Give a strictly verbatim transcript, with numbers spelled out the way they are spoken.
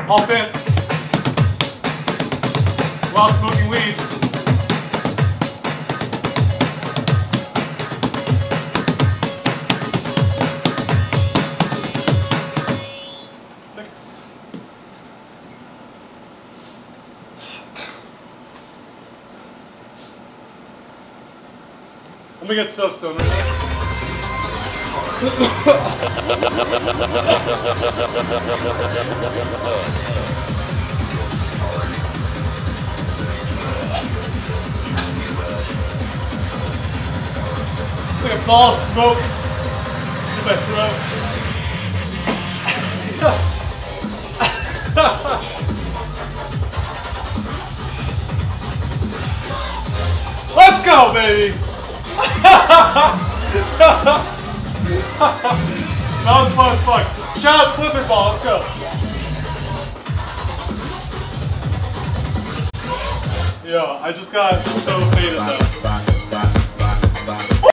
offense while smoking weed. Six. Let me get so stoned right now. Like a ball of smoke in my throat. Let's go, baby! That was fun as fuck. Shout out to Blizzard Ball, let's go. Yo, I just got so faded though.